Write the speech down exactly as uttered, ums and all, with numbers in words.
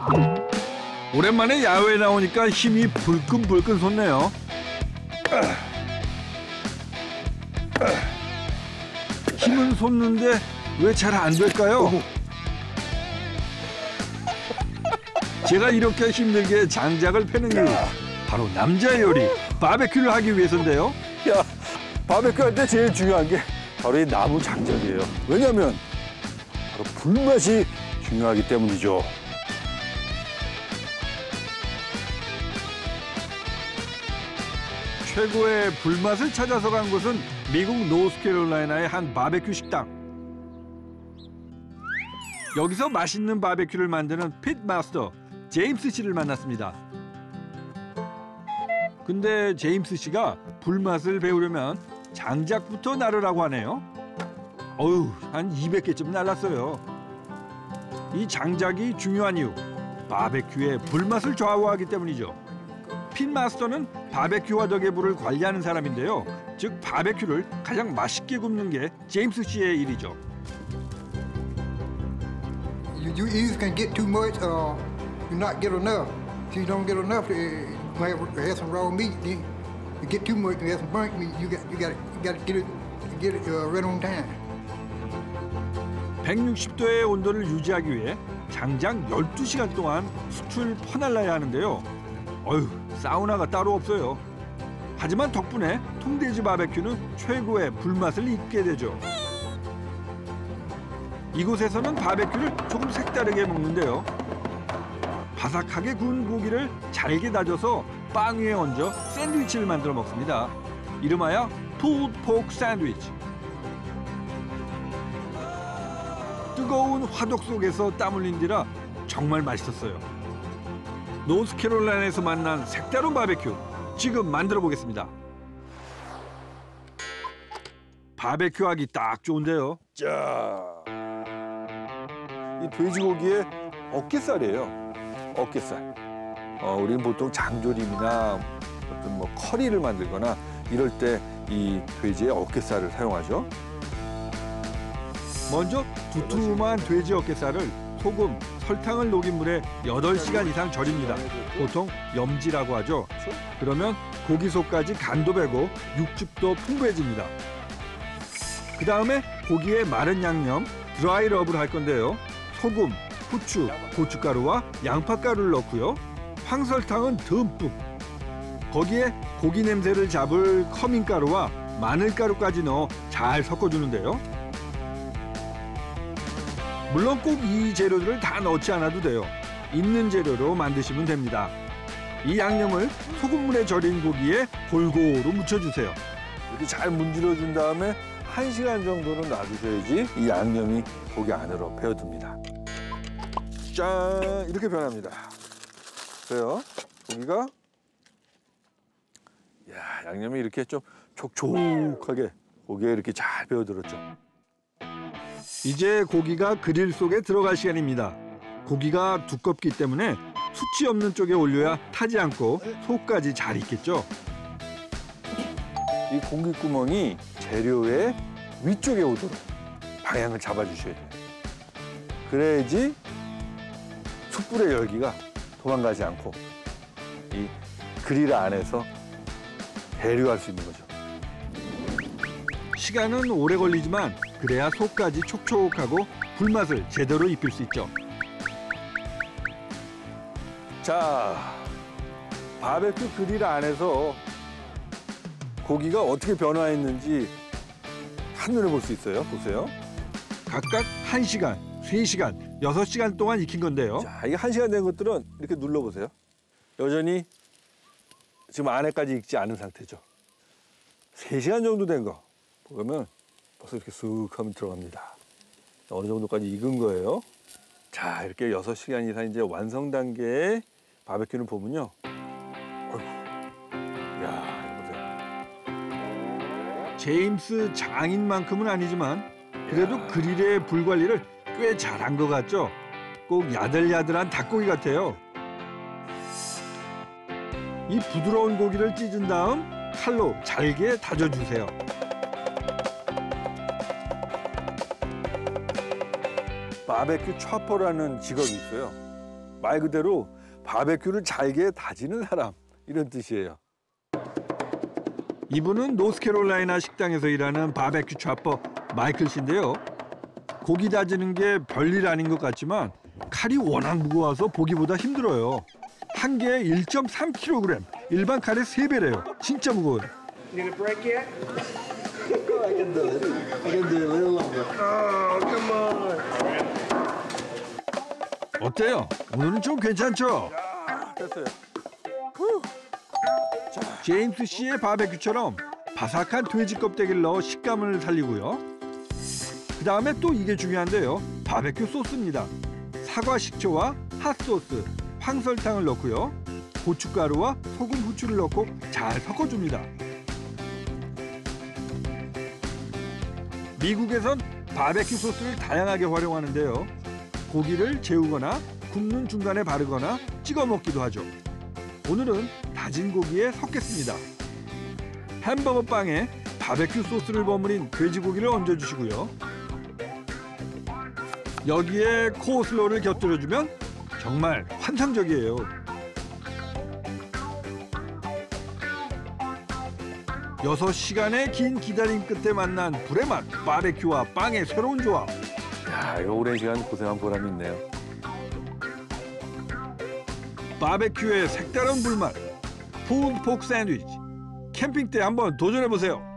오랜만에 야외에 나오니까 힘이 불끈불끈 솟네요. 힘은 솟는데 왜 잘 안 될까요? 제가 이렇게 힘들게 장작을 패는 이유, 바로 남자 요리, 바베큐를 하기 위해서인데요. 야, 바베큐 할 때 제일 중요한 게 바로 이 나무 장작이에요. 왜냐면 바로 불맛이 중요하기 때문이죠. 최고의 불맛을 찾아서 간 곳은 미국 노스캐롤라이나의 한 바베큐 식당. 여기서 맛있는 바베큐를 만드는 핏 마스터 제임스 씨를 만났습니다. 근데 제임스 씨가 불맛을 배우려면 장작부터 나르라고 하네요. 어휴, 한 이백 개쯤 날랐어요. 이 장작이 중요한 이유, 바베큐의 불맛을 좌우하기 때문이죠. 핏 마스터는 바베큐와 덕의 불을 관리하는 사람인데요. 즉 바베큐를 가장 맛있게 굽는 게 제임스 씨의 일이죠. You, you either can get too much or you not get enough. If you don't get enough, you have, have some raw meat. Then you get too much, you have some burnt meat. You got you got you got to get it get it uh, right on time. 백육십 도의 온도를 유지하기 위해 장작 열두 시간 동안 숯을 퍼날라야 하는데요. 어휴, 사우나가 따로 없어요. 하지만 덕분에 통돼지 바베큐는 최고의 불맛을 잇게 되죠. 이곳에서는 바베큐를 조금 색다르게 먹는데요. 바삭하게 구운 고기를 잘게 다져서 빵 위에 얹어 샌드위치를 만들어 먹습니다. 이름하여 푸드 포크 샌드위치. 뜨거운 화덕 속에서 땀 흘린 뒤라 정말 맛있었어요. 노스캐롤라이나에서 만난 색다른 바베큐, 지금 만들어 보겠습니다. 바베큐 하기 딱 좋은데요. 자, 이 돼지고기의 어깨살이에요. 어깨살. 어, 우리는 보통 장조림이나 어떤 뭐 커리를 만들거나 이럴 때 이 돼지의 어깨살을 사용하죠. 먼저 두툼한 돼지 어깨살을 소금, 설탕을 녹인 물에 여덟 시간 이상 절입니다. 보통 염지라고 하죠. 그러면 고기 속까지 간도 배고 육즙도 풍부해집니다. 그 다음에 고기에 마른 양념, 드라이 러브를 할 건데요. 소금, 후추, 고춧가루와 양파가루를 넣고요. 황설탕은 듬뿍. 거기에 고기 냄새를 잡을 커밍가루와 마늘가루까지 넣어 잘 섞어주는데요. 물론 꼭 이 재료들을 다 넣지 않아도 돼요. 있는 재료로 만드시면 됩니다. 이 양념을 소금물에 절인 고기에 골고루 묻혀주세요. 이렇게 잘 문질러준 다음에 한 시간 정도는 놔두셔야지 이 양념이 고기 안으로 배어듭니다. 짠! 이렇게 변합니다. 그래요. 고기가 야, 양념이 이렇게 좀 촉촉하게 고기에 이렇게 잘 배어들었죠. 이제 고기가 그릴 속에 들어갈 시간입니다. 고기가 두껍기 때문에 수치 없는 쪽에 올려야 타지 않고 속까지 잘 익겠죠. 이 공기구멍이 재료의 위쪽에 오도록 방향을 잡아주셔야 돼요. 그래야지 숯불의 열기가 도망가지 않고 이 그릴 안에서 대류할 수 있는 거죠. 시간은 오래 걸리지만 그래야 속까지 촉촉하고 불맛을 제대로 입힐 수 있죠. 자, 바베큐 그릴 안에서 고기가 어떻게 변화했는지 한눈에 볼 수 있어요. 보세요. 각각 한 시간, 세 시간, 여섯 시간 동안 익힌 건데요. 자, 이게 한 시간 된 것들은 이렇게 눌러보세요. 여전히 지금 안에까지 익지 않은 상태죠. 세 시간 정도 된 거 보면 벌써 이렇게 쑥 하면 들어갑니다. 어느 정도까지 익은 거예요. 자, 이렇게 여섯 시간 이상 이제 완성 단계의 바베큐를 보면요. 어휴, 야, 이거 보세요. 제임스 장인만큼은 아니지만 그래도 야. 그릴의 불 관리를 꽤 잘한 것 같죠? 꼭 야들야들한 닭고기 같아요. 이 부드러운 고기를 찢은 다음 칼로 잘게 다져주세요. 바베큐 초퍼라는 직업이 있어요. 말 그대로 바베큐를 잘게 다지는 사람 이런 뜻이에요. 이분은 노스캐롤라이나 식당에서 일하는 바베큐 찹퍼 마이클 씨인데요. 고기 다지는 게 별일 아닌 것 같지만 칼이 워낙 무거워서 보기보다 힘들어요. 한 개에 일 점 삼 킬로그램, 일반 칼의 세 배래요. 진짜 무거워요. Need a break yet? I can do it. I can do it a little longer. Oh, come on. 어때요? 오늘은 좀 괜찮죠? 됐어요. 제임스 씨의 바베큐처럼 바삭한 돼지 껍데기를 넣어 식감을 살리고요. 그 다음에 또 이게 중요한데요. 바베큐 소스입니다. 사과 식초와 핫소스, 황설탕을 넣고요. 고춧가루와 소금, 후추를 넣고 잘 섞어줍니다. 미국에선 바베큐 소스를 다양하게 활용하는데요. 고기를 재우거나 굽는 중간에 바르거나 찍어 먹기도 하죠. 오늘은 다진 고기에 섞겠습니다. 햄버거 빵에 바베큐 소스를 버무린 돼지고기를 얹어주시고요. 여기에 코슬로를 곁들여주면 정말 환상적이에요. 여섯 시간의 긴 기다림 끝에 만난 불의 맛, 바베큐와 빵의 새로운 조합. 야, 이거 오랜 시간 고생한 보람이 있네요. 바베큐의 색다른 불맛, 푸드 포크 샌드위치. 캠핑 때 한번 도전해보세요.